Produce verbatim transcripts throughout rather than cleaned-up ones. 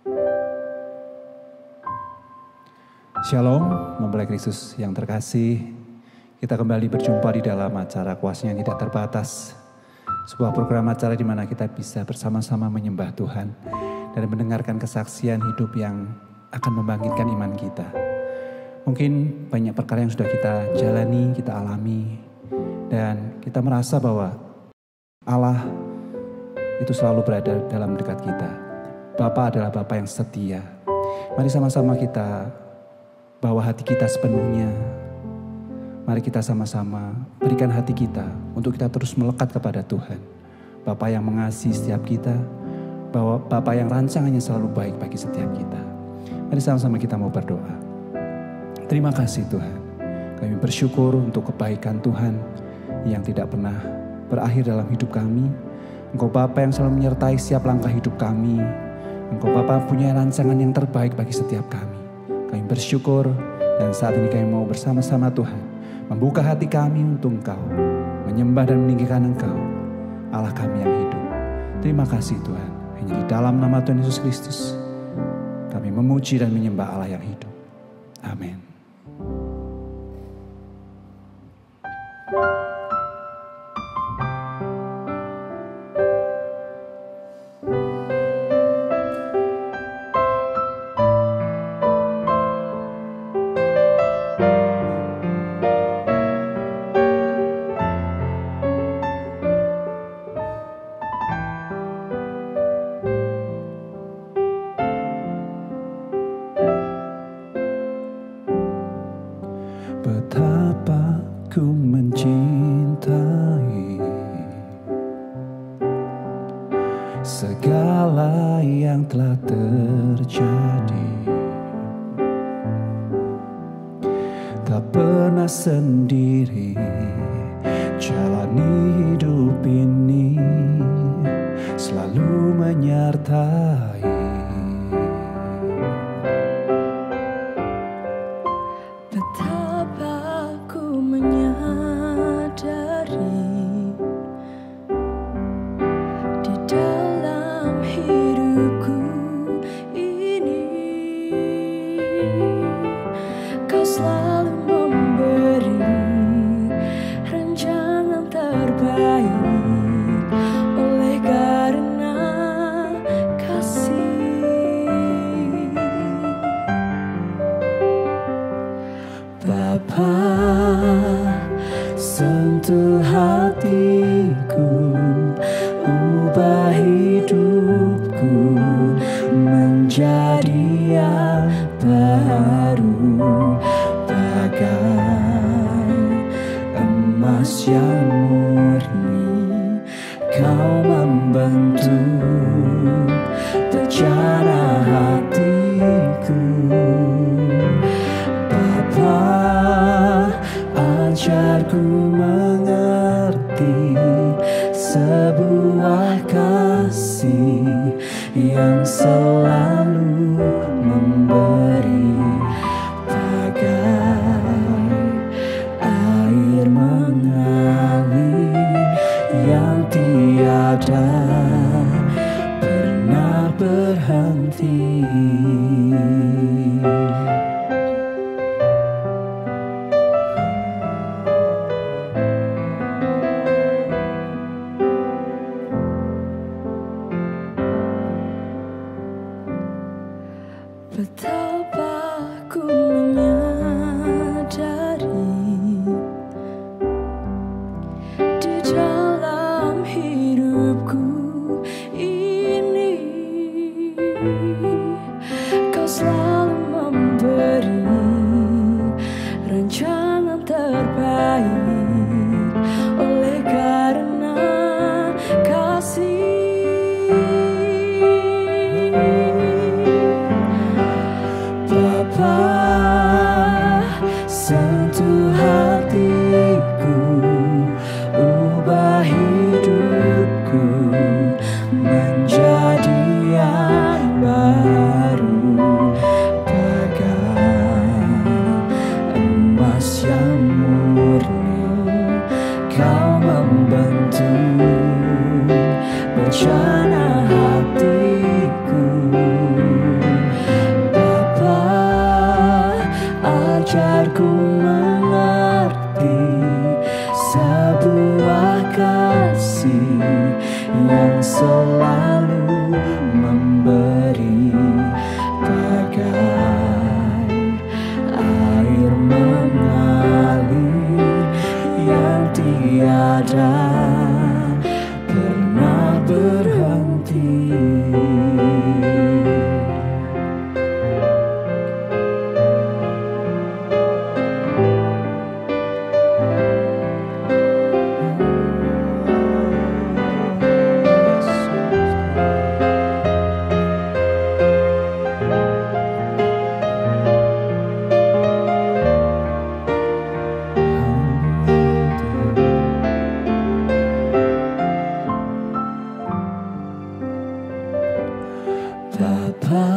Shalom, mempelai Kristus yang terkasih. Kita kembali berjumpa di dalam acara Kuasa yang Tidak Terbatas. Sebuah program acara di mana kita bisa bersama-sama menyembah Tuhan dan mendengarkan kesaksian hidup yang akan membangkitkan iman kita. Mungkin banyak perkara yang sudah kita jalani, kita alami, dan kita merasa bahwa Allah itu selalu berada dalam dekat kita. Bapa adalah Bapa yang setia. Mari sama-sama kita bawa hati kita sepenuhnya. Mari kita sama-sama berikan hati kita untuk kita terus melekat kepada Tuhan. Bapa yang mengasihi setiap kita, bahwa Bapa yang rancangannya selalu baik bagi setiap kita. Mari sama-sama kita mau berdoa. Terima kasih Tuhan. Kami bersyukur untuk kebaikan Tuhan yang tidak pernah berakhir dalam hidup kami. Engkau Bapa yang selalu menyertai setiap langkah hidup kami. Engkau Bapa punya rancangan yang terbaik bagi setiap kami. Kami bersyukur dan saat ini kami mau bersama-sama Tuhan membuka hati kami untuk Engkau, menyembah dan meninggikan Engkau, Allah kami yang hidup. Terima kasih Tuhan, hanya di dalam nama Tuhan Yesus Kristus kami memuji dan menyembah Allah yang hidup. Amin. Betapa ku mencintai segala yang telah terjadi. Tak pernah sendiri jalani hidup ini, selalu menyertai. Sentuh hatiku, ubah hidupku menjadi yang baru, bagai emas yang murni. Kau membentuk bejana hatiku, Bapa, ajarku mengerti sebuah kasih yang selalu memberi, bagai air mengalir yang tiada pernah berhenti. ajarku mengerti sebuah kasih yang selalu memberi, bagai air mengalir yang tiada pernah berhenti. Bapa,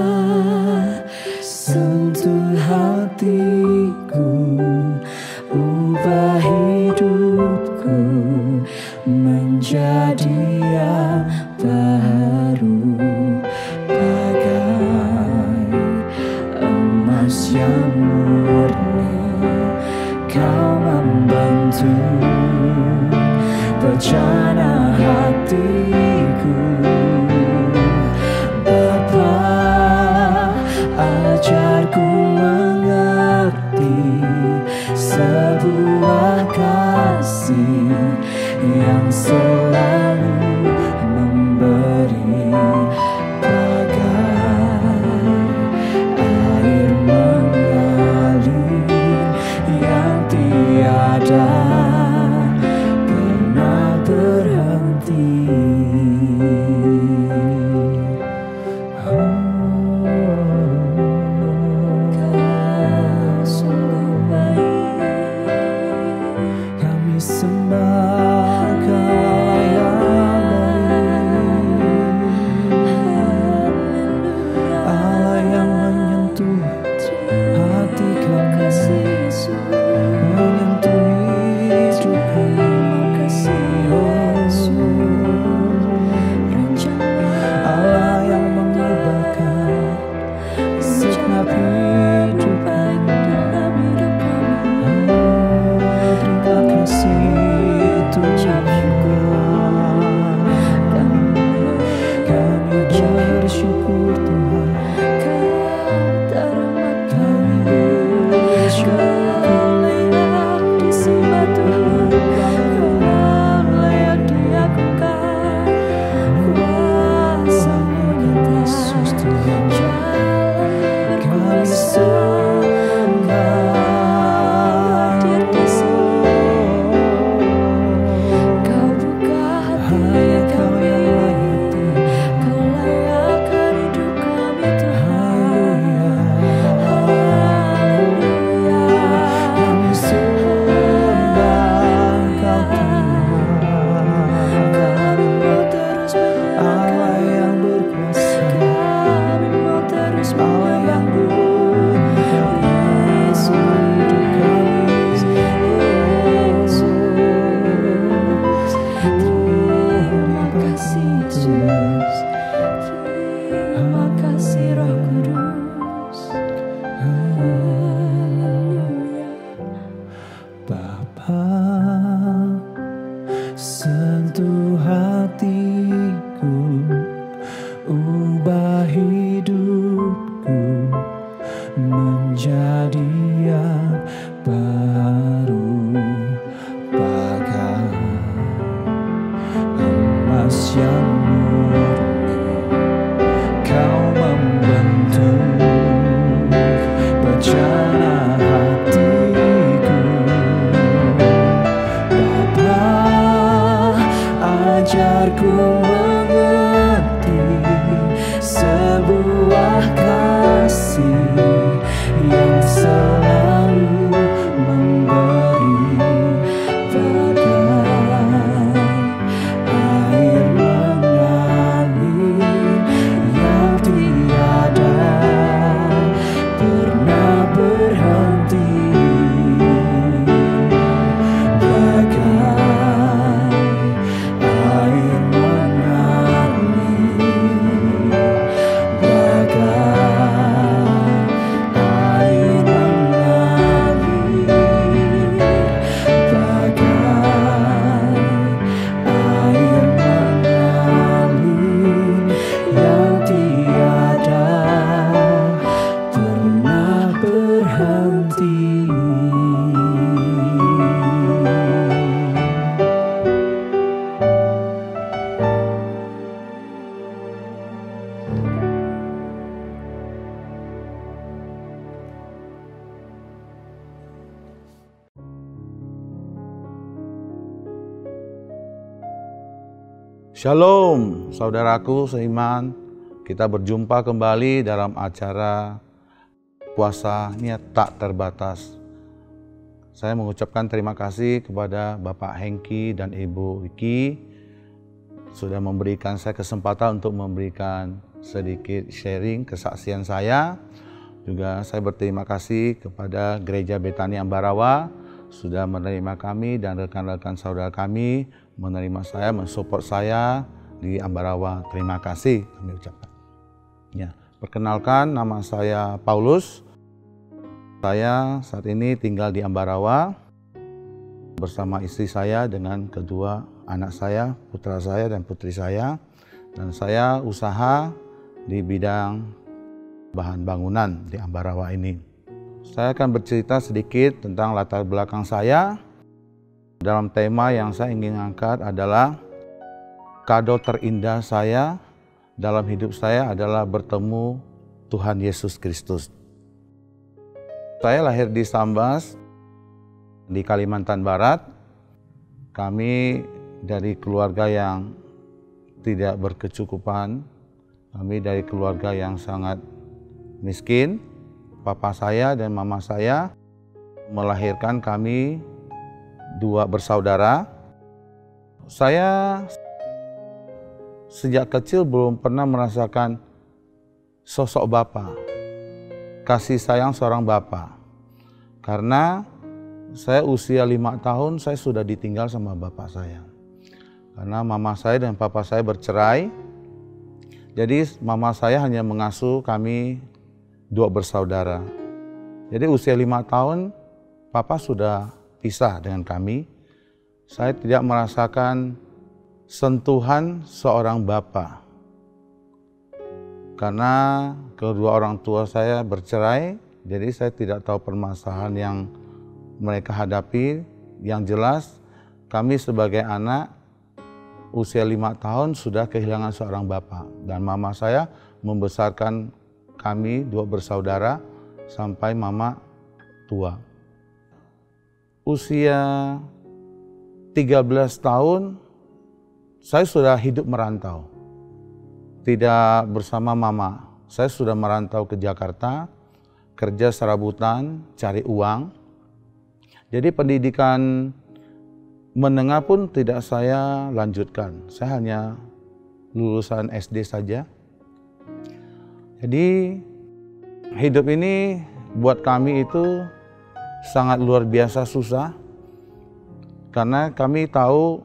sentuh hatiku, ubah hidupku menjadi yang baru, bagai emas yang murni. Kau membentuk bejana hatiku. Ajarku mengerti sebuah kasih yang selalu memberi, bagai air mengalir yang tiada pernah berhenti. Sentuh hatiku, ubah hidupku menjadi yang baru, bagai emas yang murni. Kau membentuk bejana hatiku. Bapa, ajarku mengerti sebuah kasih yang selalu berhenti. Shalom, saudaraku seiman. Kita berjumpa kembali dalam acara Puasanya Tak Terbatas. Saya mengucapkan terima kasih kepada Bapak Hengki dan Ibu Wiki sudah memberikan saya kesempatan untuk memberikan sedikit sharing kesaksian saya. Juga saya berterima kasih kepada Gereja Betani Ambarawa sudah menerima kami dan rekan-rekan saudara kami menerima saya, mensupport saya di Ambarawa. Terima kasih kami ucapkan. Ya, perkenalkan, nama saya Paulus. Saya saat ini tinggal di Ambarawa bersama istri saya dengan kedua anak saya, putra saya dan putri saya. Dan saya usaha di bidang bahan bangunan di Ambarawa ini. Saya akan bercerita sedikit tentang latar belakang saya. Dalam tema yang saya ingin angkat adalah kado terindah saya dalam hidup saya adalah bertemu Tuhan Yesus Kristus. Saya lahir di Sambas, di Kalimantan Barat. Kami dari keluarga yang tidak berkecukupan. Kami dari keluarga yang sangat miskin. Papa saya dan mama saya melahirkan kami dua bersaudara. Saya sejak kecil belum pernah merasakan sosok bapa, kasih sayang seorang bapa. Karena saya usia lima tahun saya sudah ditinggal sama bapak saya. Karena mama saya dan papa saya bercerai. Jadi mama saya hanya mengasuh kami dua bersaudara. Jadi usia lima tahun papa sudah pisah dengan kami. Saya tidak merasakan sentuhan seorang bapa. Karena kedua orang tua saya bercerai, jadi saya tidak tahu permasalahan yang mereka hadapi. Yang jelas kami sebagai anak usia lima tahun sudah kehilangan seorang bapa. Dan mama saya membesarkan kami dua bersaudara sampai mama tua. Usia tiga belas tahun saya sudah hidup merantau. Tidak bersama mama. Saya sudah merantau ke Jakarta, kerja serabutan, cari uang. Jadi pendidikan menengah pun tidak saya lanjutkan. Saya hanya lulusan S D saja. Jadi hidup ini buat kami itu sangat luar biasa susah. Karena kami tahu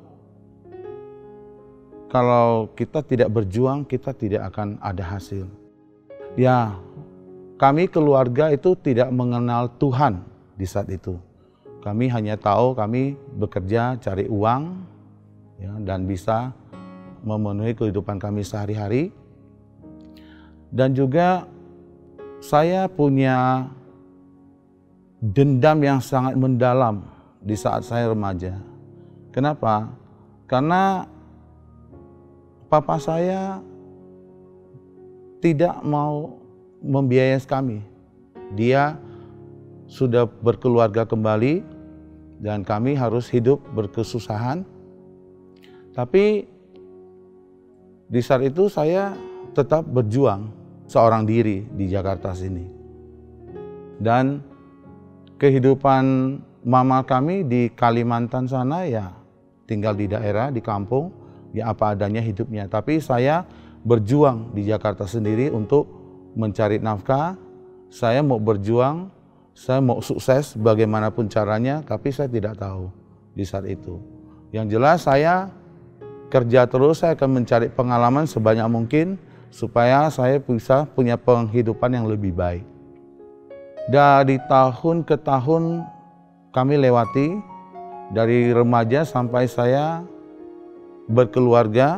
kalau kita tidak berjuang, kita tidak akan ada hasil. Ya, kami keluarga itu tidak mengenal Tuhan di saat itu. Kami hanya tahu kami bekerja cari uang ya, dan bisa memenuhi kehidupan kami sehari-hari. Dan juga saya punya dendam yang sangat mendalam di saat saya remaja. Kenapa? Karena papa saya tidak mau membiayai kami. Dia sudah berkeluarga kembali dan kami harus hidup berkesusahan. Tapi di saat itu saya tetap berjuang seorang diri di Jakarta sini. Dan kehidupan mama kami di Kalimantan sana ya tinggal di daerah, di kampung, ya apa adanya hidupnya. Tapi saya berjuang di Jakarta sendiri untuk mencari nafkah. Saya mau berjuang, saya mau sukses bagaimanapun caranya, tapi saya tidak tahu di saat itu. Yang jelas saya kerja terus, saya akan mencari pengalaman sebanyak mungkin supaya saya bisa punya penghidupan yang lebih baik. Dari tahun ke tahun kami lewati, dari remaja sampai saya berkeluarga,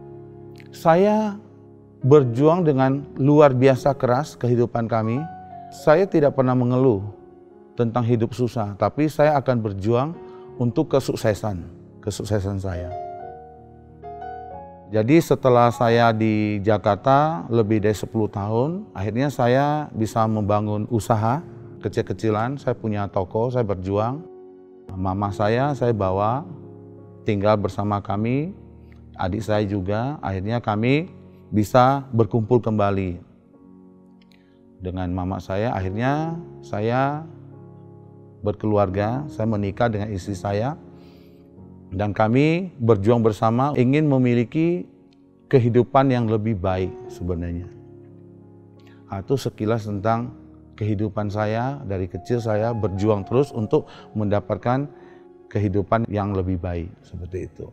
saya berjuang dengan luar biasa keras kehidupan kami. saya tidak pernah mengeluh tentang hidup susah, tapi saya akan berjuang untuk kesuksesan, kesuksesan saya. Jadi setelah saya di Jakarta lebih dari sepuluh tahun, akhirnya saya bisa membangun usaha kecil-kecilan. Saya punya toko, saya berjuang. Mama saya, saya bawa tinggal bersama kami, adik saya juga. Akhirnya kami bisa berkumpul kembali dengan mama saya. Akhirnya saya berkeluarga, saya menikah dengan istri saya. Dan kami berjuang bersama ingin memiliki kehidupan yang lebih baik sebenarnya. Nah, itu sekilas tentang kehidupan saya. Dari kecil saya berjuang terus untuk mendapatkan kehidupan yang lebih baik, seperti itu.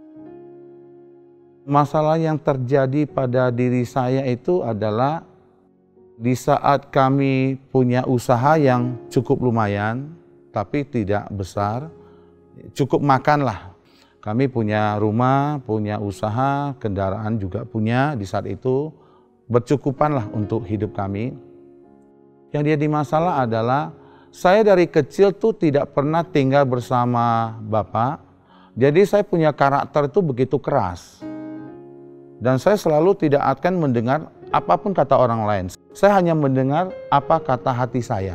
Masalah yang terjadi pada diri saya itu adalah di saat kami punya usaha yang cukup lumayan, tapi tidak besar, cukup makan lah. Kami punya rumah, punya usaha, kendaraan juga punya di saat itu. Bercukupan lah untuk hidup kami. Yang jadi masalah adalah saya dari kecil tuh tidak pernah tinggal bersama bapak. Jadi saya punya karakter itu begitu keras. Dan saya selalu tidak akan mendengar apapun kata orang lain. Saya hanya mendengar apa kata hati saya.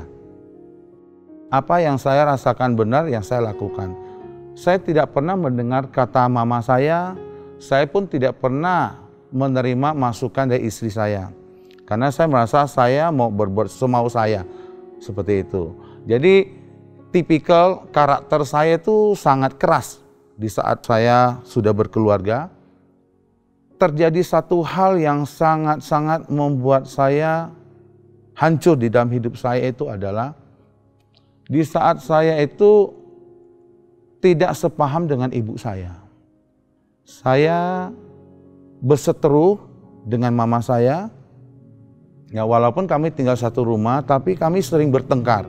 Apa yang saya rasakan benar, yang saya lakukan. Saya tidak pernah mendengar kata mama saya, saya pun tidak pernah menerima masukan dari istri saya. Karena saya merasa saya mau berbuat semau saya, seperti itu. Jadi tipikal karakter saya itu sangat keras. Di saat saya sudah berkeluarga, terjadi satu hal yang sangat-sangat membuat saya hancur di dalam hidup saya, itu adalah di saat saya itu tidak sepaham dengan ibu saya. Saya berseteru dengan mama saya. Ya, walaupun kami tinggal satu rumah, tapi kami sering bertengkar.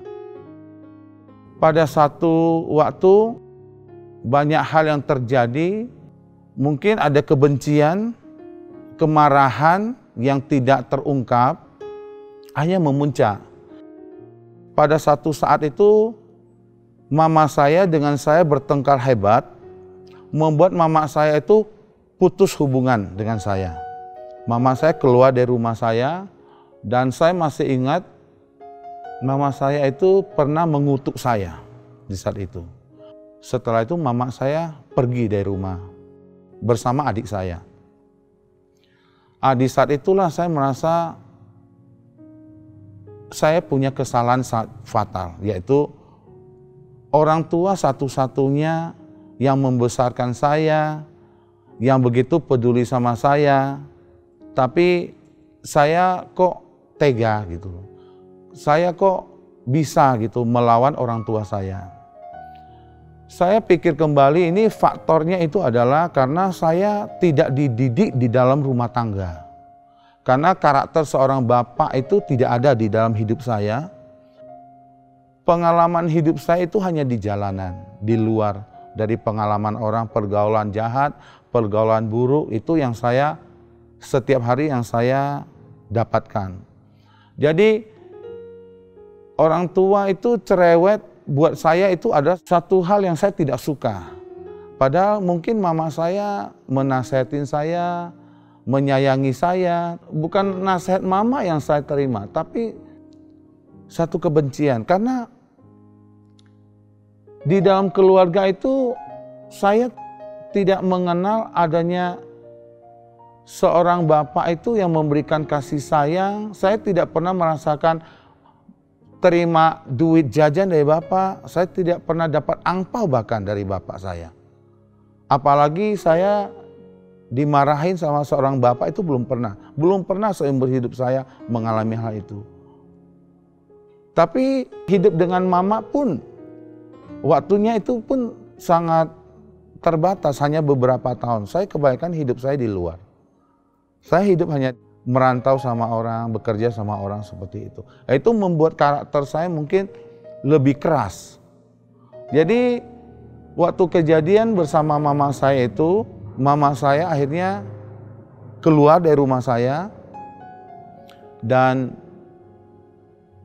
Pada satu waktu banyak hal yang terjadi, mungkin ada kebencian, kemarahan yang tidak terungkap, hanya memuncak. Pada satu saat itu, mama saya dengan saya bertengkar hebat, membuat mama saya itu putus hubungan dengan saya. Mama saya keluar dari rumah saya, dan saya masih ingat mama saya itu pernah mengutuk saya di saat itu. Setelah itu mama saya pergi dari rumah bersama adik saya. Ah, di saat itulah saya merasa saya punya kesalahan sangat fatal, yaitu orang tua satu-satunya yang membesarkan saya, yang begitu peduli sama saya, tapi saya kok tega gitu. Saya kok bisa gitu melawan orang tua saya. Saya pikir kembali, ini faktornya itu adalah karena saya tidak dididik di dalam rumah tangga. Karena karakter seorang bapak itu tidak ada di dalam hidup saya. Pengalaman hidup saya itu hanya di jalanan, di luar dari pengalaman orang, pergaulan jahat, pergaulan buruk, itu yang saya setiap hari yang saya dapatkan. Jadi orang tua itu cerewet, buat saya itu ada satu hal yang saya tidak suka. Padahal mungkin mama saya menasihatin saya, menyayangi saya. Bukan nasihat mama yang saya terima, tapi satu kebencian. Karena di dalam keluarga itu saya tidak mengenal adanya seorang bapak itu yang memberikan kasih sayang. Saya tidak pernah merasakan terima duit jajan dari bapak. Saya tidak pernah dapat angpau bahkan dari bapak saya. Apalagi saya dimarahin sama seorang bapak itu belum pernah. Belum pernah seumur hidup saya mengalami hal itu. Tapi hidup dengan mama pun waktunya itu pun sangat terbatas, hanya beberapa tahun. Saya kebanyakan hidup saya di luar. Saya hidup hanya merantau sama orang, bekerja sama orang seperti itu. Itu membuat karakter saya mungkin lebih keras. Jadi waktu kejadian bersama mama saya itu, mama saya akhirnya keluar dari rumah saya dan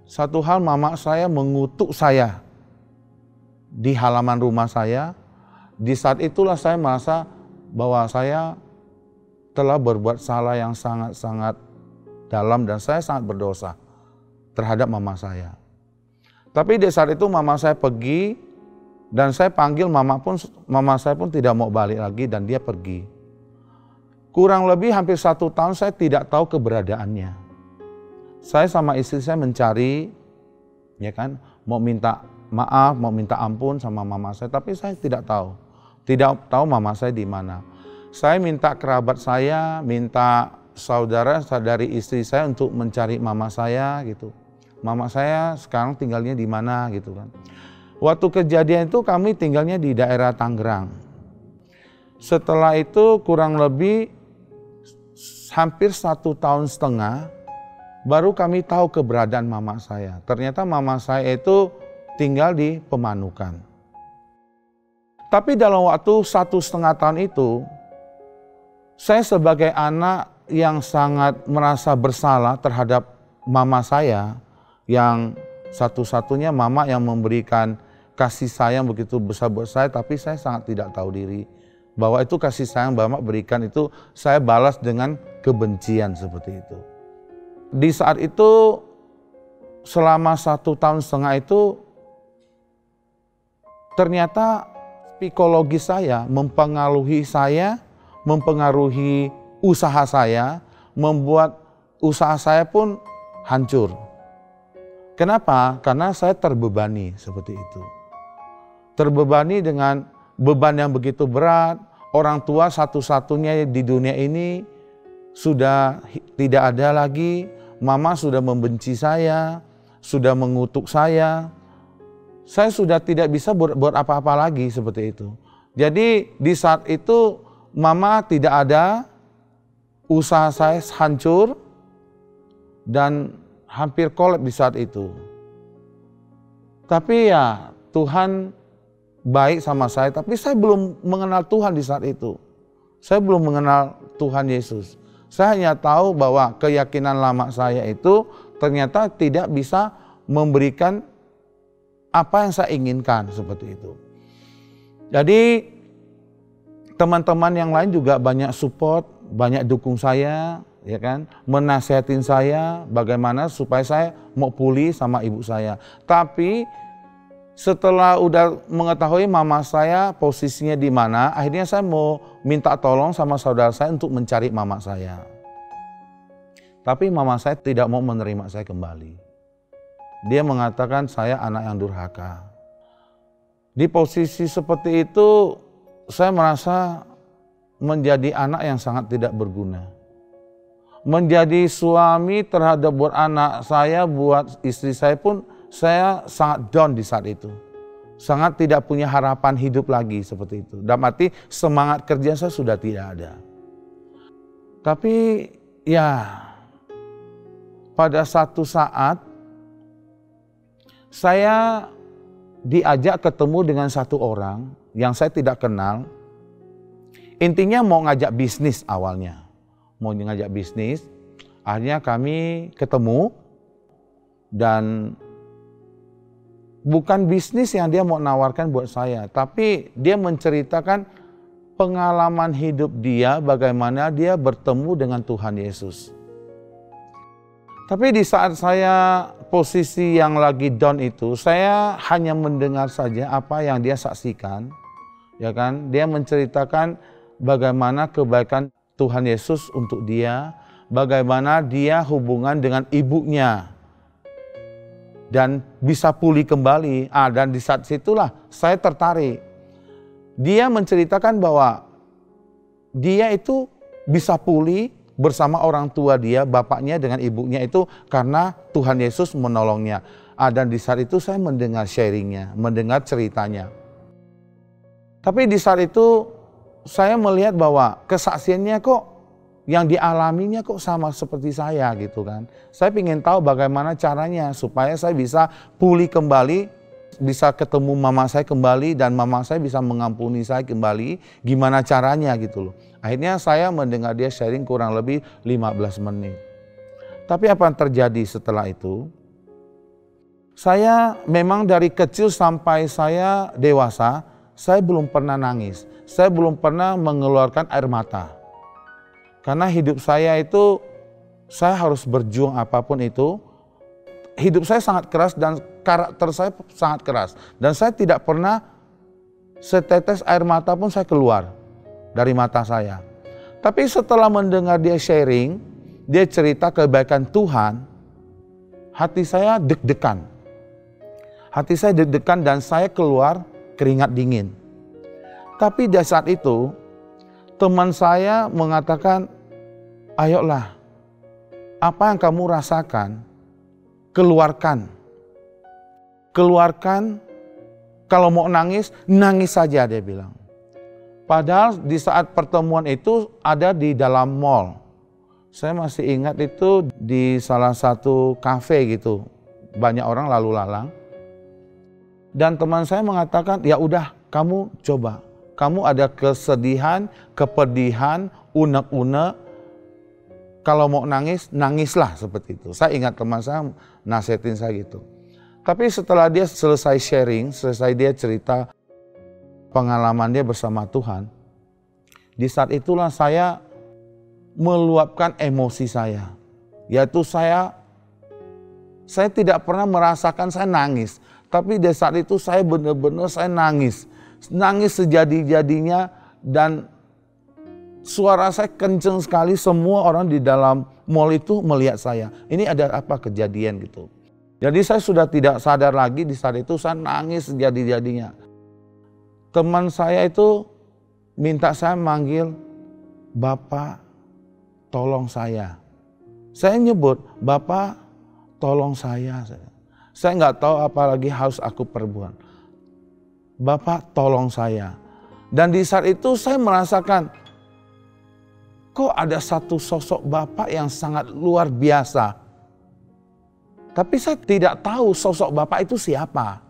satu hal mama saya mengutuk saya di halaman rumah saya. Di saat itulah saya merasa bahwa saya telah berbuat salah yang sangat-sangat dalam dan saya sangat berdosa terhadap mama saya. Tapi di saat itu mama saya pergi dan saya panggil mama pun, mama saya pun tidak mau balik lagi dan dia pergi. Kurang lebih hampir satu tahun saya tidak tahu keberadaannya. Saya sama istri saya mencari, ya kan, mau minta maaf, mau minta ampun sama mama saya, tapi saya tidak tahu. Tidak tahu mama saya di mana. Saya minta kerabat saya, minta saudara-saudari istri saya untuk mencari mama saya gitu. Mama saya sekarang tinggalnya di mana gitu kan. Waktu kejadian itu kami tinggalnya di daerah Tangerang. Setelah itu kurang lebih hampir satu tahun setengah baru kami tahu keberadaan mama saya. Ternyata mama saya itu tinggal di Pemanukan. Tapi dalam waktu satu setengah tahun itu, saya sebagai anak yang sangat merasa bersalah terhadap mama saya, yang satu-satunya mama yang memberikan kasih sayang begitu besar buat saya, tapi saya sangat tidak tahu diri bahwa itu kasih sayang mama berikan itu saya balas dengan kebencian seperti itu. Di saat itu selama satu tahun setengah itu ternyata psikologi saya mempengaruhi saya, mempengaruhi usaha saya, membuat usaha saya pun hancur. Kenapa? Karena saya terbebani seperti itu. Terbebani dengan beban yang begitu berat, orang tua satu-satunya di dunia ini sudah tidak ada lagi, mama sudah membenci saya, sudah mengutuk saya. Saya sudah tidak bisa buat, buat apa-apa lagi seperti itu. Jadi di saat itu mama tidak ada, usaha saya hancur dan hampir kolap di saat itu. Tapi ya Tuhan baik sama saya, tapi saya belum mengenal Tuhan di saat itu. Saya belum mengenal Tuhan Yesus. Saya hanya tahu bahwa keyakinan lama saya itu ternyata tidak bisa memberikan apa yang saya inginkan seperti itu. Jadi teman-teman yang lain juga banyak support, banyak dukung saya, ya kan, menasihatin saya bagaimana supaya saya mau pulih sama ibu saya. Tapi setelah udah mengetahui mama saya posisinya di mana, akhirnya saya mau minta tolong sama saudara saya untuk mencari mama saya. Tapi mama saya tidak mau menerima saya kembali. Dia mengatakan saya anak yang durhaka. Di posisi seperti itu saya merasa menjadi anak yang sangat tidak berguna. Menjadi suami terhadap buat anak saya, buat istri saya pun saya sangat down di saat itu. Sangat tidak punya harapan hidup lagi seperti itu. Dalam arti semangat kerja saya sudah tidak ada. Tapi ya pada satu saat saya diajak ketemu dengan satu orang yang saya tidak kenal. Intinya mau ngajak bisnis awalnya. Mau ngajak bisnis. Akhirnya kami ketemu dan bukan bisnis yang dia mau nawarkan buat saya. Tapi dia menceritakan pengalaman hidup dia bagaimana dia bertemu dengan Tuhan Yesus. Tapi di saat saya posisi yang lagi down itu, saya hanya mendengar saja apa yang dia saksikan, ya kan? Dia menceritakan bagaimana kebaikan Tuhan Yesus untuk dia, bagaimana dia hubungan dengan ibunya dan bisa pulih kembali. Ah, dan di saat situlah saya tertarik. Dia menceritakan bahwa dia itu bisa pulih bersama orang tua dia, bapaknya dengan ibunya itu karena Tuhan Yesus menolongnya. Ah, dan di saat itu saya mendengar sharingnya, mendengar ceritanya. Tapi di saat itu saya melihat bahwa kesaksiannya kok yang dialaminya kok sama seperti saya gitu kan. Saya ingin tahu bagaimana caranya supaya saya bisa pulih kembali, bisa ketemu mama saya kembali dan mama saya bisa mengampuni saya kembali, gimana caranya gitu loh. Akhirnya saya mendengar dia sharing kurang lebih lima belas menit. Tapi apa yang terjadi setelah itu? Saya memang dari kecil sampai saya dewasa, saya belum pernah nangis. Saya belum pernah mengeluarkan air mata. Karena hidup saya itu, saya harus berjuang apapun itu. Hidup saya sangat keras dan karakter saya sangat keras. Dan saya tidak pernah setetes air mata pun saya keluar dari mata saya. Tapi setelah mendengar dia sharing, dia cerita kebaikan Tuhan, hati saya deg-degan. Hati saya deg-degan dan saya keluar keringat dingin. Tapi di saat itu, teman saya mengatakan, ayolah, apa yang kamu rasakan, keluarkan. Keluarkan, kalau mau nangis, nangis saja, dia bilang. Padahal di saat pertemuan itu ada di dalam mall. Saya masih ingat itu di salah satu kafe gitu. Banyak orang lalu lalang. Dan teman saya mengatakan, ya udah kamu coba. Kamu ada kesedihan, kepedihan, unek-unek. Kalau mau nangis, nangislah seperti itu. Saya ingat teman saya nasihatin saya gitu. Tapi setelah dia selesai sharing, selesai dia cerita pengalaman dia bersama Tuhan. Di saat itulah saya meluapkan emosi saya. Yaitu saya, saya tidak pernah merasakan saya nangis. Tapi di saat itu saya benar-benar saya nangis. Nangis sejadi-jadinya dan suara saya kenceng sekali. Semua orang di dalam mall itu melihat saya. Ini ada apa kejadian gitu. Jadi saya sudah tidak sadar lagi di saat itu saya nangis sejadi-jadinya. Teman saya itu minta saya manggil, Bapak tolong saya. Saya nyebut, Bapak tolong saya. Saya nggak tahu apa lagi harus aku perbuat. Bapak tolong saya. Dan di saat itu saya merasakan, kok ada satu sosok Bapak yang sangat luar biasa. Tapi saya tidak tahu sosok Bapak itu siapa.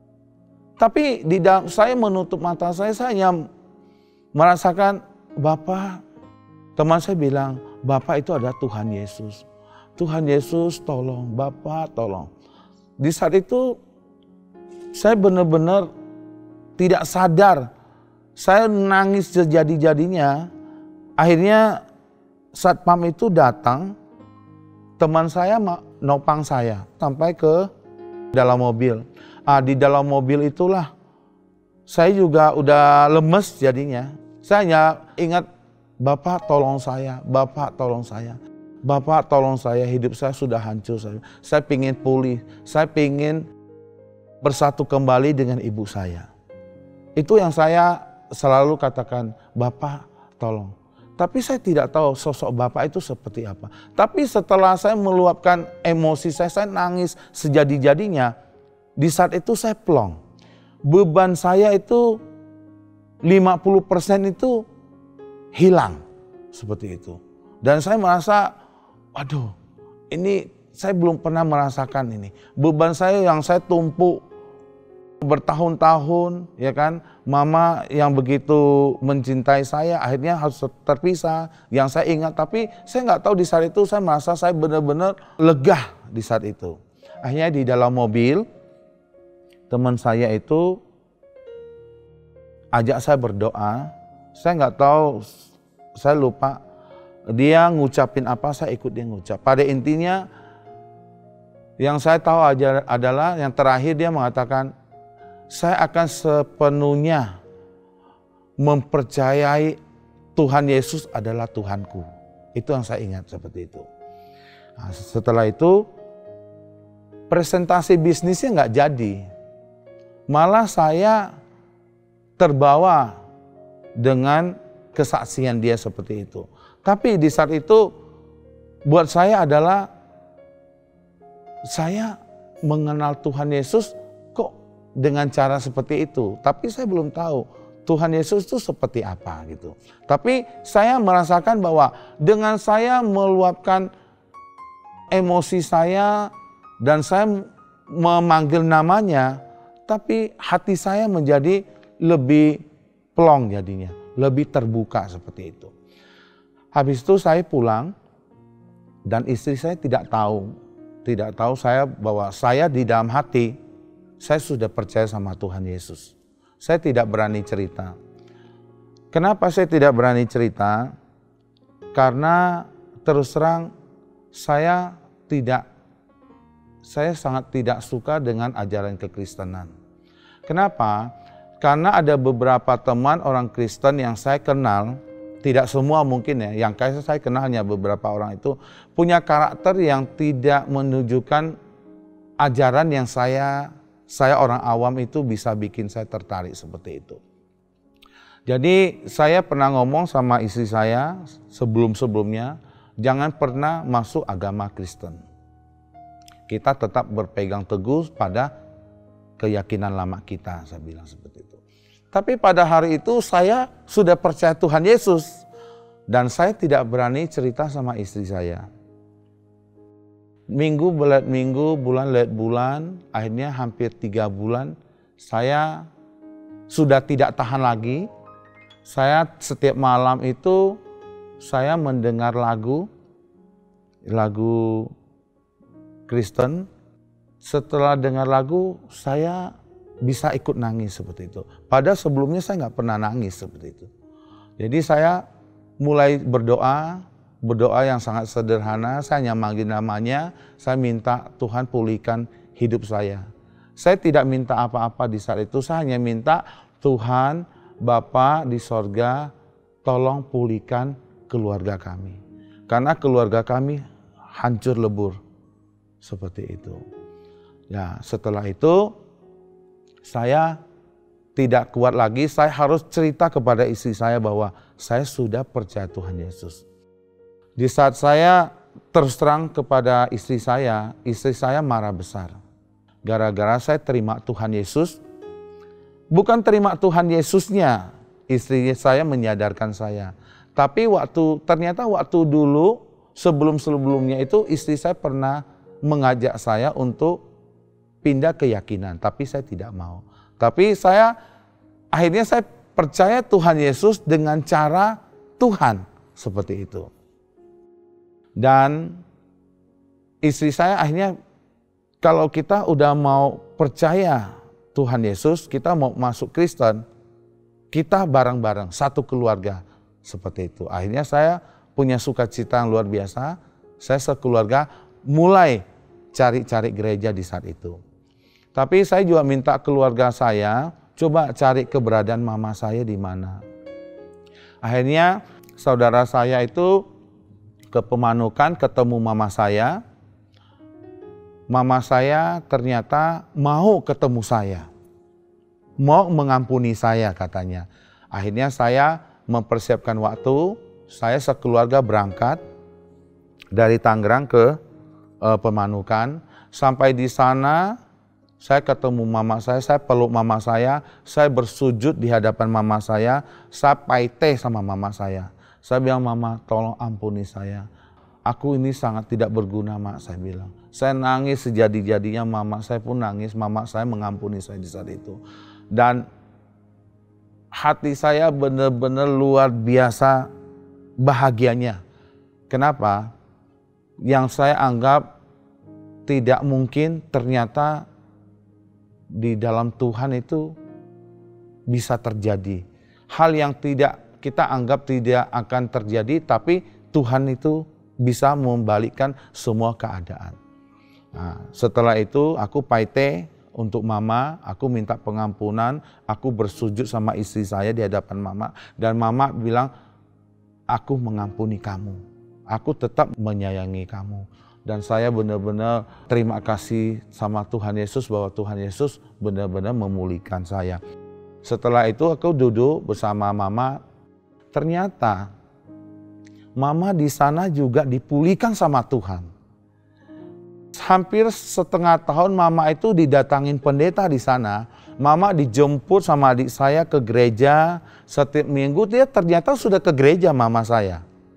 Tapi di dalam saya menutup mata saya, saya hanya merasakan Bapak, teman saya bilang, Bapak itu adalah Tuhan Yesus. Tuhan Yesus tolong, Bapak tolong. Di saat itu saya benar-benar tidak sadar. Saya nangis sejadi-jadinya. Akhirnya satpam itu datang, teman saya nopang saya sampai ke dalam mobil. Ah, di dalam mobil itulah saya juga udah lemes jadinya. Saya hanya ingat, Bapak tolong saya, Bapak tolong saya. Bapak tolong saya, hidup saya sudah hancur. Saya, saya ingin pulih, saya ingin bersatu kembali dengan ibu saya. Itu yang saya selalu katakan, Bapak tolong. Tapi saya tidak tahu sosok Bapak itu seperti apa. Tapi setelah saya meluapkan emosi saya, saya nangis sejadi-jadinya. Di saat itu saya plong. Beban saya itu lima puluh persen itu hilang. Seperti itu. Dan saya merasa, waduh, ini saya belum pernah merasakan ini. Beban saya yang saya tumpuk bertahun-tahun, ya kan. Mama yang begitu mencintai saya akhirnya harus terpisah. Yang saya ingat, tapi saya nggak tahu di saat itu saya merasa saya benar-benar lega di saat itu. Akhirnya di dalam mobil, teman saya itu ajak saya berdoa. Saya nggak tahu, saya lupa. Dia ngucapin apa, saya ikut dia ngucap. Pada intinya, yang saya tahu aja adalah yang terakhir dia mengatakan, saya akan sepenuhnya mempercayai Tuhan Yesus adalah Tuhanku. Itu yang saya ingat seperti itu. Nah, setelah itu, presentasi bisnisnya nggak jadi. Malah saya terbawa dengan kesaksian dia seperti itu. Tapi di saat itu buat saya adalah saya mengenal Tuhan Yesus kok dengan cara seperti itu. Tapi saya belum tahu Tuhan Yesus itu seperti apa gitu. Tapi saya merasakan bahwa dengan saya meluapkan emosi saya dan saya memanggil namanya, tapi hati saya menjadi lebih plong jadinya, lebih terbuka seperti itu. Habis itu saya pulang dan istri saya tidak tahu tidak tahu saya bahwa saya di dalam hati, saya sudah percaya sama Tuhan Yesus. Saya tidak berani cerita. Kenapa saya tidak berani cerita? Karena terus terang saya tidak, saya sangat tidak suka dengan ajaran kekristenan. Kenapa? Karena ada beberapa teman orang Kristen yang saya kenal, tidak semua mungkin ya, yang kayak saya kenal hanya beberapa orang itu, punya karakter yang tidak menunjukkan ajaran yang saya, saya orang awam itu bisa bikin saya tertarik seperti itu. Jadi saya pernah ngomong sama istri saya sebelum-sebelumnya, jangan pernah masuk agama Kristen. Kita tetap berpegang teguh pada keyakinan lama kita, saya bilang seperti itu. Tapi pada hari itu saya sudah percaya Tuhan Yesus dan saya tidak berani cerita sama istri saya. Minggu belat minggu, bulan lewat bulan, akhirnya hampir tiga bulan saya sudah tidak tahan lagi. Saya setiap malam itu saya mendengar lagu, lagu Kristen. Setelah dengar lagu saya bisa ikut nangis seperti itu. Padahal sebelumnya saya nggak pernah nangis seperti itu. Jadi saya mulai berdoa, berdoa yang sangat sederhana. Saya hanya manggil namanya, saya minta Tuhan pulihkan hidup saya. Saya tidak minta apa-apa di saat itu, saya hanya minta Tuhan, Bapa di sorga, tolong pulihkan keluarga kami. Karena keluarga kami hancur lebur. Seperti itu. Ya, setelah itu saya tidak kuat lagi, saya harus cerita kepada istri saya bahwa saya sudah percaya Tuhan Yesus. Di saat saya terus terang kepada istri saya, istri saya marah besar. Gara-gara saya terima Tuhan Yesus, bukan terima Tuhan Yesusnya, istri saya menyadarkan saya. Tapi waktu ternyata waktu dulu sebelum-sebelumnya itu istri saya pernah mengajak saya untuk pindah keyakinan, tapi saya tidak mau. Tapi saya akhirnya saya percaya Tuhan Yesus dengan cara Tuhan seperti itu. Dan istri saya akhirnya kalau kita udah mau percaya Tuhan Yesus, kita mau masuk Kristen, kita bareng-bareng satu keluarga seperti itu. Akhirnya saya punya sukacita yang luar biasa. Saya sekeluarga mulai cari-cari gereja di saat itu. Tapi saya juga minta keluarga saya coba cari keberadaan mama saya di mana. Akhirnya saudara saya itu ke Pemanukan ketemu mama saya. Mama saya ternyata mau ketemu saya. Mau mengampuni saya katanya. Akhirnya saya mempersiapkan waktu, saya sekeluarga berangkat dari Tangerang ke uh, Pemanukan. Sampai di sana saya ketemu mama saya, saya peluk mama saya, saya bersujud di hadapan mama saya, saya paite sama mama saya. Saya bilang, mama tolong ampuni saya. Aku ini sangat tidak berguna, mak, saya bilang. Saya nangis sejadi-jadinya, mama saya pun nangis, mama saya mengampuni saya di saat itu. Dan hati saya benar-benar luar biasa bahagianya. Kenapa? Yang saya anggap tidak mungkin ternyata di dalam Tuhan itu bisa terjadi. Hal yang tidak kita anggap tidak akan terjadi, tapi Tuhan itu bisa membalikkan semua keadaan. Nah, setelah itu aku paite untuk mama, aku minta pengampunan, aku bersujud sama istri saya di hadapan mama, dan mama bilang, aku mengampuni kamu, aku tetap menyayangi kamu. Dan saya benar-benar terima kasih sama Tuhan Yesus bahwa Tuhan Yesus benar-benar memulihkan saya. Setelah itu aku duduk bersama mama, ternyata mama di sana juga dipulihkan sama Tuhan. Hampir setengah tahun mama itu didatangin pendeta di sana. Mama dijemput sama adik saya ke gereja. Setiap minggu dia ternyata sudah ke gereja mama saya.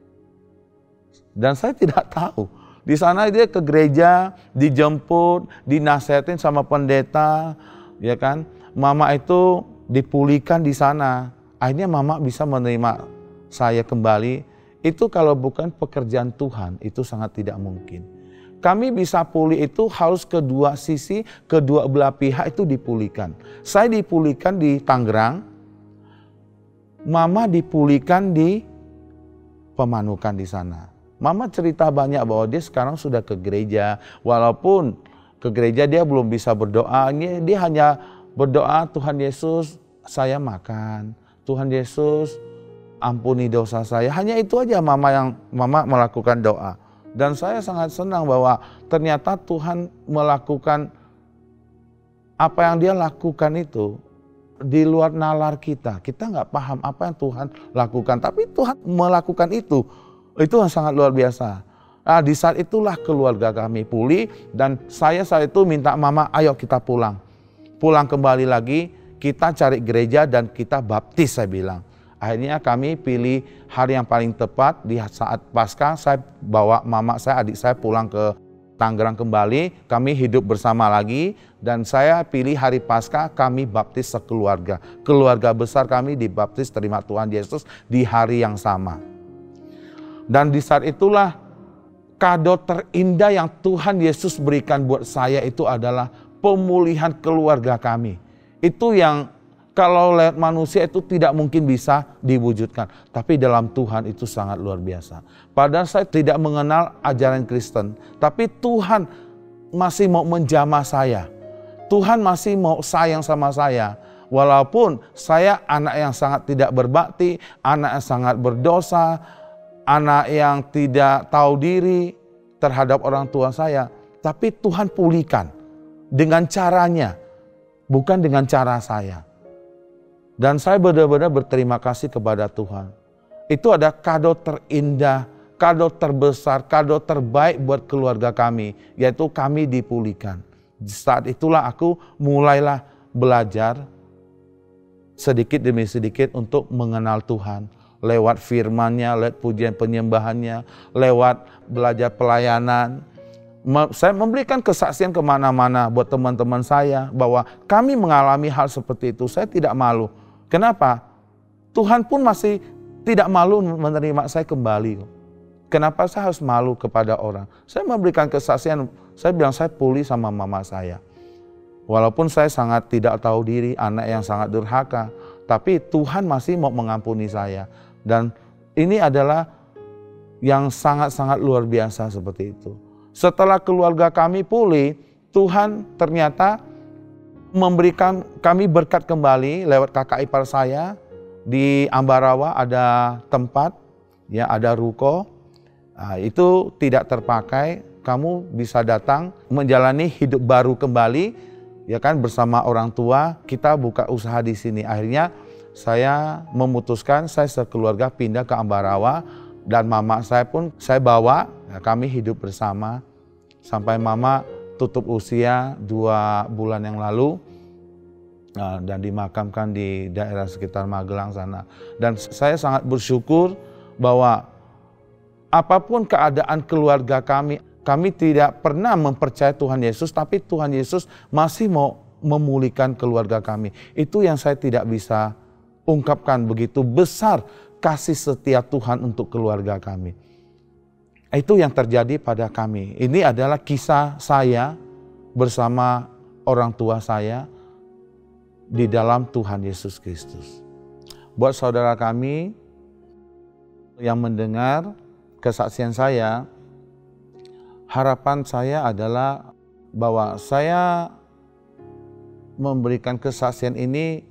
Dan saya tidak tahu. Di sana dia ke gereja, dijemput, dinasihatin sama pendeta, ya kan? Mama itu dipulihkan di sana. Akhirnya mama bisa menerima saya kembali. Itu kalau bukan pekerjaan Tuhan, itu sangat tidak mungkin. kami bisa pulih itu harus kedua sisi, kedua belah pihak itu dipulihkan. Saya dipulihkan di Tangerang, Mama dipulihkan di Pemanukan di sana. Mama cerita banyak bahwa dia sekarang sudah ke gereja, walaupun ke gereja dia belum bisa berdoa, dia hanya berdoa, Tuhan Yesus saya makan, Tuhan Yesus ampuni dosa saya. Hanya itu aja mama yang mama melakukan doa. Dan saya sangat senang bahwa ternyata Tuhan melakukan apa yang dia lakukan itu di luar nalar kita. Kita nggak paham apa yang Tuhan lakukan, tapi Tuhan melakukan itu. Itu yang sangat luar biasa. Nah, di saat itulah keluarga kami pulih dan saya saat itu minta mama, ayo kita pulang. Pulang kembali lagi, kita cari gereja dan kita baptis, saya bilang. Akhirnya kami pilih hari yang paling tepat di saat Paskah, saya bawa mama saya, adik saya pulang ke Tangerang kembali, kami hidup bersama lagi dan saya pilih hari Paskah kami baptis sekeluarga. Keluarga besar kami dibaptis terima Tuhan Yesus di hari yang sama. Dan di saat itulah kado terindah yang Tuhan Yesus berikan buat saya itu adalah pemulihan keluarga kami. Itu yang kalau lewat manusia itu tidak mungkin bisa diwujudkan. Tapi dalam Tuhan itu sangat luar biasa. Padahal saya tidak mengenal ajaran Kristen. Tapi Tuhan masih mau menjamah saya. Tuhan masih mau sayang sama saya. Walaupun saya anak yang sangat tidak berbakti, anak yang sangat berdosa, anak yang tidak tahu diri terhadap orang tua saya. Tapi Tuhan pulihkan dengan caranya, bukan dengan cara saya. Dan saya benar-benar berterima kasih kepada Tuhan. Itu ada kado terindah, kado terbesar, kado terbaik buat keluarga kami, yaitu kami dipulihkan. Saat itulah aku mulailah belajar sedikit demi sedikit untuk mengenal Tuhan. Lewat firman-Nya, lewat pujian penyembahannya, lewat belajar pelayanan. Saya memberikan kesaksian kemana-mana buat teman-teman saya bahwa kami mengalami hal seperti itu. Saya tidak malu. Kenapa? Tuhan pun masih tidak malu menerima saya kembali. Kenapa saya harus malu kepada orang? Saya memberikan kesaksian, saya bilang saya pulih sama mama saya. Walaupun saya sangat tidak tahu diri, anak yang sangat durhaka, tapi Tuhan masih mau mengampuni saya. Dan ini adalah yang sangat-sangat luar biasa seperti itu. Setelah keluarga kami pulih, Tuhan ternyata memberikan kami berkat kembali lewat kakak ipar saya. Di Ambarawa ada tempat, ya ada ruko, nah, itu tidak terpakai, kamu bisa datang menjalani hidup baru kembali, ya kan, bersama orang tua, kita buka usaha di sini. Akhirnya saya memutuskan saya sekeluarga pindah ke Ambarawa dan mama saya pun saya bawa, ya, kami hidup bersama sampai mama tutup usia dua bulan yang lalu. Nah, dan dimakamkan di daerah sekitar Magelang sana. Dan saya sangat bersyukur bahwa apapun keadaan keluarga kami, kami tidak pernah mempercayai Tuhan Yesus, tapi Tuhan Yesus masih mau memulihkan keluarga kami. Itu yang saya tidak bisa ungkapkan, begitu besar kasih setia Tuhan untuk keluarga kami. Itu yang terjadi pada kami. Ini adalah kisah saya bersama orang tua saya di dalam Tuhan Yesus Kristus. Buat saudara kami yang mendengar kesaksian saya, harapan saya adalah bahwa saya memberikan kesaksian ini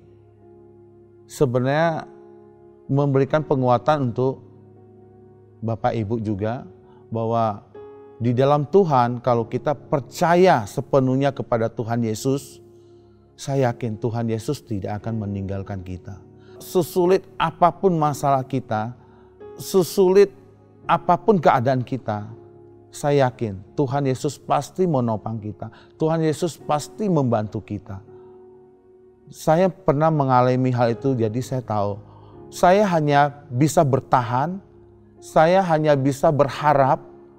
sebenarnya memberikan penguatan untuk Bapak Ibu juga, bahwa di dalam Tuhan kalau kita percaya sepenuhnya kepada Tuhan Yesus, saya yakin Tuhan Yesus tidak akan meninggalkan kita. Sesulit apapun masalah kita, sesulit apapun keadaan kita, saya yakin Tuhan Yesus pasti menopang kita. Tuhan Yesus pasti membantu kita. Saya pernah mengalami hal itu, jadi saya tahu. Saya hanya bisa bertahan, saya hanya bisa berharap.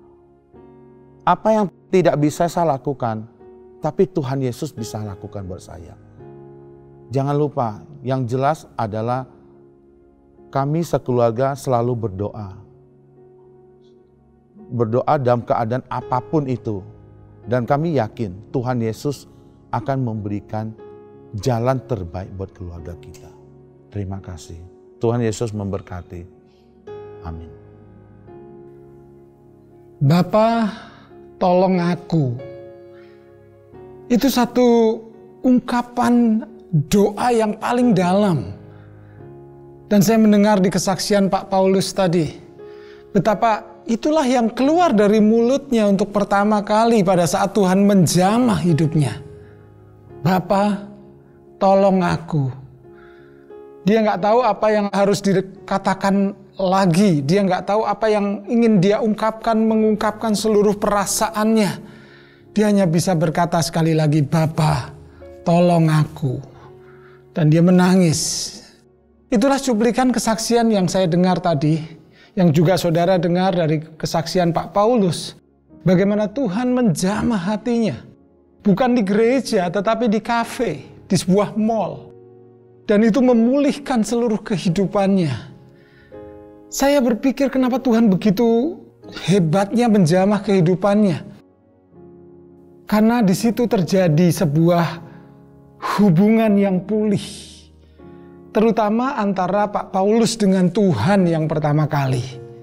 Apa yang tidak bisa saya lakukan, tapi Tuhan Yesus bisa lakukan buat saya. Jangan lupa, yang jelas adalah kami sekeluarga selalu berdoa. berdoa dalam keadaan apapun itu. Dan kami yakin Tuhan Yesus akan memberikan jalan terbaik buat keluarga kita. Terima kasih. Tuhan Yesus memberkati. Amin. Bapa, tolong aku. Itu satu ungkapan doa yang paling dalam. Dan saya mendengar di kesaksian Pak Paulus tadi, betapa itulah yang keluar dari mulutnya untuk pertama kali pada saat Tuhan menjamah hidupnya. Bapa, tolong aku. Dia nggak tahu apa yang harus dikatakan lagi. Dia nggak tahu apa yang ingin dia ungkapkan, mengungkapkan seluruh perasaannya. Dia hanya bisa berkata sekali lagi, Bapa, tolong aku. Dan dia menangis. Itulah cuplikan kesaksian yang saya dengar tadi, yang juga saudara dengar dari kesaksian Pak Paulus. Bagaimana Tuhan menjamah hatinya. Bukan di gereja, tetapi di kafe, di sebuah mall. Dan itu memulihkan seluruh kehidupannya. Saya berpikir kenapa Tuhan begitu hebatnya menjamah kehidupannya. Karena di situ terjadi sebuah hubungan yang pulih. Terutama antara Pak Paulus dengan Tuhan yang pertama kali.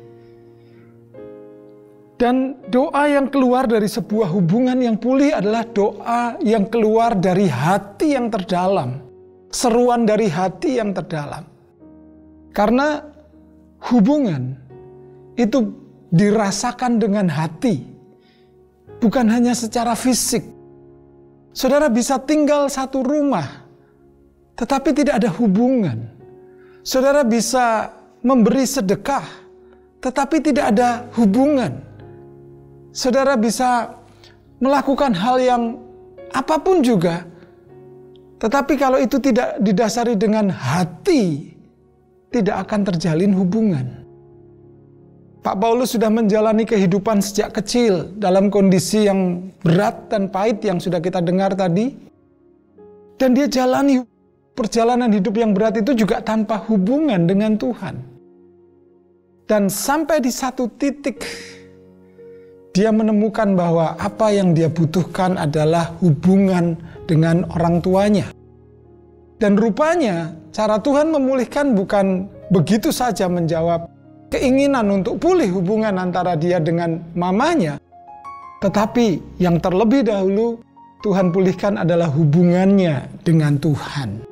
Dan doa yang keluar dari sebuah hubungan yang pulih adalah doa yang keluar dari hati yang terdalam. Seruan dari hati yang terdalam. Karena hubungan itu dirasakan dengan hati. Bukan hanya secara fisik. Saudara bisa tinggal satu rumah, tetapi tidak ada hubungan. Saudara bisa memberi sedekah, tetapi tidak ada hubungan. Saudara bisa melakukan hal yang apapun juga, tetapi kalau itu tidak didasari dengan hati, tidak akan terjalin hubungan. Pak Paulus sudah menjalani kehidupan sejak kecil dalam kondisi yang berat dan pahit yang sudah kita dengar tadi. Dan dia jalani perjalanan hidup yang berat itu juga tanpa hubungan dengan Tuhan. Dan sampai di satu titik, dia menemukan bahwa apa yang dia butuhkan adalah hubungan dengan orang tuanya. Dan rupanya cara Tuhan memulihkan bukan begitu saja menjawab keinginan untuk pulih hubungan antara dia dengan mamanya. Tetapi yang terlebih dahulu Tuhan pulihkan adalah hubungannya dengan Tuhan.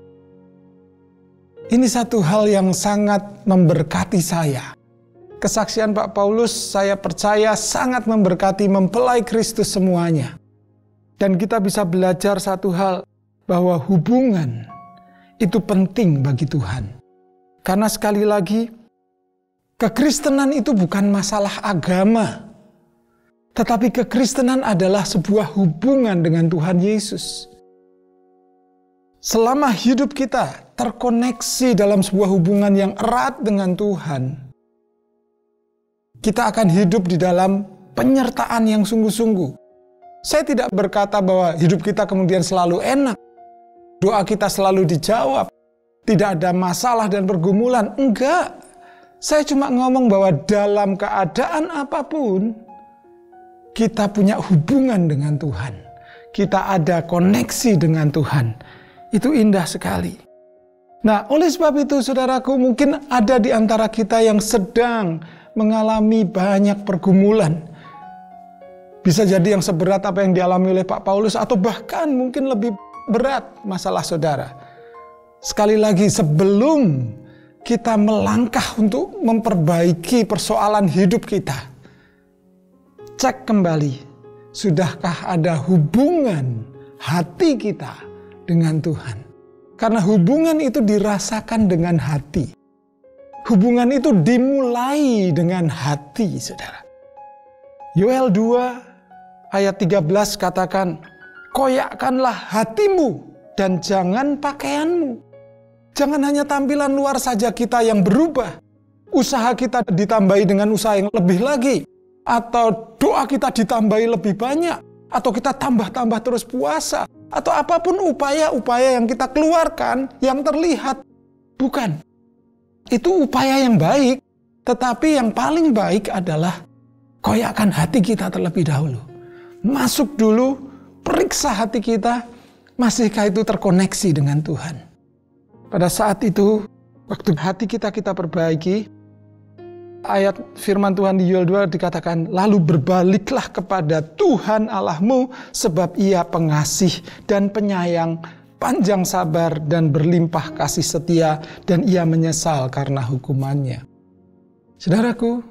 Ini satu hal yang sangat memberkati saya. Kesaksian Pak Paulus saya percaya sangat memberkati mempelai Kristus semuanya. Dan kita bisa belajar satu hal, bahwa hubungan itu penting bagi Tuhan. Karena sekali lagi, kekristenan itu bukan masalah agama, tetapi kekristenan adalah sebuah hubungan dengan Tuhan Yesus. Selama hidup kita terkoneksi dalam sebuah hubungan yang erat dengan Tuhan, kita akan hidup di dalam penyertaan yang sungguh-sungguh. Saya tidak berkata bahwa hidup kita kemudian selalu enak, doa kita selalu dijawab, tidak ada masalah dan pergumulan. Enggak. Saya cuma ngomong bahwa dalam keadaan apapun, kita punya hubungan dengan Tuhan. Kita ada koneksi dengan Tuhan. Itu indah sekali. Nah, oleh sebab itu, saudaraku, mungkin ada di antara kita yang sedang mengalami banyak pergumulan. Bisa jadi yang seberat apa yang dialami oleh Pak Paulus, atau bahkan mungkin lebih berat masalah saudara. Sekali lagi, sebelum kita melangkah untuk memperbaiki persoalan hidup kita, cek kembali, sudahkah ada hubungan hati kita dengan Tuhan? Karena hubungan itu dirasakan dengan hati. Hubungan itu dimulai dengan hati, saudara. Yoel dua ayat tiga belas katakan, koyakkanlah hatimu dan jangan pakaianmu. Jangan hanya tampilan luar saja kita yang berubah. Usaha kita ditambahi dengan usaha yang lebih lagi. Atau doa kita ditambahi lebih banyak. Atau kita tambah-tambah terus puasa. Atau apapun upaya-upaya yang kita keluarkan yang terlihat. Bukan. Itu upaya yang baik. Tetapi yang paling baik adalah Koyakkan hati kita terlebih dahulu. Masuk dulu, periksa hati kita, masihkah itu terkoneksi dengan Tuhan. Pada saat itu, waktu hati kita kita perbaiki, ayat firman Tuhan di Yoel dua dikatakan, lalu berbaliklah kepada Tuhan Allahmu, sebab Ia pengasih dan penyayang, panjang sabar dan berlimpah kasih setia, dan Ia menyesal karena hukumannya. Saudaraku,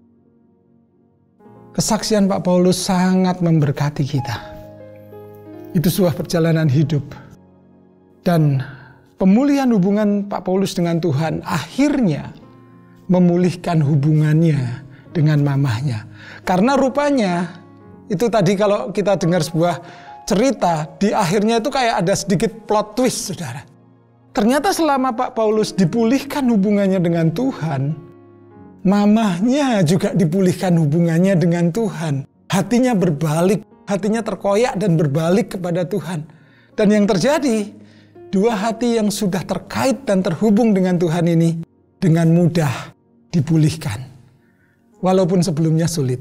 kesaksian Pak Paulus sangat memberkati kita. Itu sebuah perjalanan hidup. Dan pemulihan hubungan Pak Paulus dengan Tuhan akhirnya memulihkan hubungannya dengan mamahnya. Karena rupanya, itu tadi kalau kita dengar sebuah cerita, di akhirnya itu kayak ada sedikit plot twist, saudara. Ternyata selama Pak Paulus dipulihkan hubungannya dengan Tuhan, mamahnya juga dipulihkan hubungannya dengan Tuhan. Hatinya berbalik, hatinya terkoyak dan berbalik kepada Tuhan. Dan yang terjadi, dua hati yang sudah terkait dan terhubung dengan Tuhan ini dengan mudah dipulihkan. Walaupun sebelumnya sulit.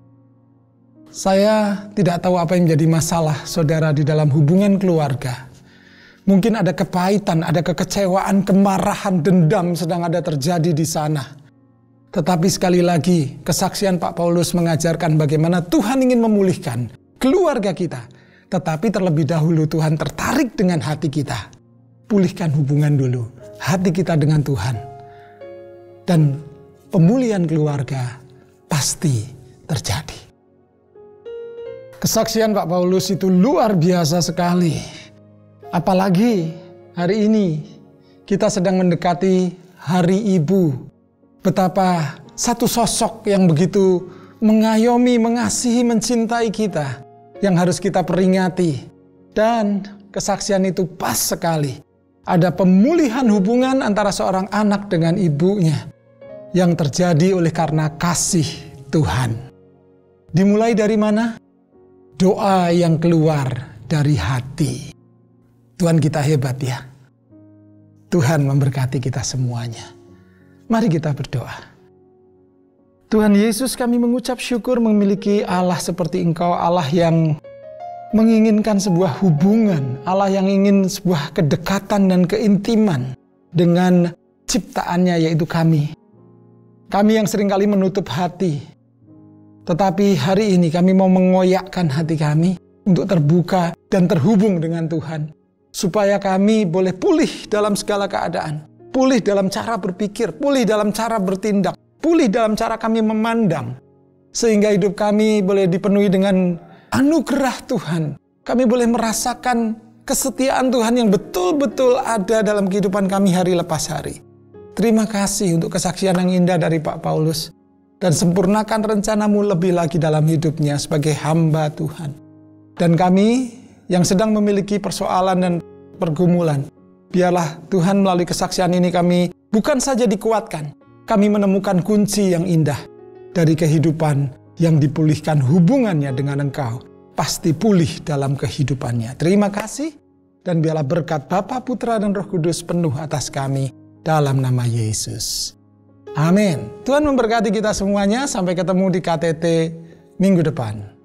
Saya tidak tahu apa yang menjadi masalah saudara di dalam hubungan keluarga. Mungkin ada kepahitan, ada kekecewaan, kemarahan, dendam sedang ada terjadi di sana. Tetapi sekali lagi, kesaksian Pak Paulus mengajarkan bagaimana Tuhan ingin memulihkan keluarga kita. Tetapi terlebih dahulu Tuhan tertarik dengan hati kita. Pulihkan hubungan dulu, hati kita dengan Tuhan. Dan pemulihan keluarga pasti terjadi. Kesaksian Pak Paulus itu luar biasa sekali. Apalagi hari ini kita sedang mendekati Hari Ibu. Betapa satu sosok yang begitu mengayomi, mengasihi, mencintai kita yang harus kita peringati. Dan kesaksian itu pas sekali. Ada pemulihan hubungan antara seorang anak dengan ibunya yang terjadi oleh karena kasih Tuhan. Dimulai dari mana? Doa yang keluar dari hati. Tuhan kita hebat ya. Tuhan memberkati kita semuanya. Mari kita berdoa. Tuhan Yesus, kami mengucap syukur memiliki Allah seperti Engkau, Allah yang menginginkan sebuah hubungan, Allah yang ingin sebuah kedekatan dan keintiman dengan ciptaannya, yaitu kami. Kami yang seringkali menutup hati. Tetapi hari ini kami mau mengoyakkan hati kami untuk terbuka dan terhubung dengan Tuhan. Supaya kami boleh pulih dalam segala keadaan. Pulih dalam cara berpikir, pulih dalam cara bertindak, pulih dalam cara kami memandang. Sehingga hidup kami boleh dipenuhi dengan anugerah Tuhan. Kami boleh merasakan kesetiaan Tuhan yang betul-betul ada dalam kehidupan kami hari lepas hari. Terima kasih untuk kesaksian yang indah dari Pak Paulus. Dan sempurnakan rencanamu lebih lagi dalam hidupnya sebagai hamba Tuhan. Dan kami yang sedang memiliki persoalan dan pergumulan, biarlah Tuhan melalui kesaksian ini kami bukan saja dikuatkan, kami menemukan kunci yang indah dari kehidupan yang dipulihkan hubungannya dengan Engkau. Pasti pulih dalam kehidupannya. Terima kasih dan biarlah berkat Bapa, Putra, dan Roh Kudus penuh atas kami dalam nama Yesus. Amin. Tuhan memberkati kita semuanya. Sampai ketemu di K T T minggu depan.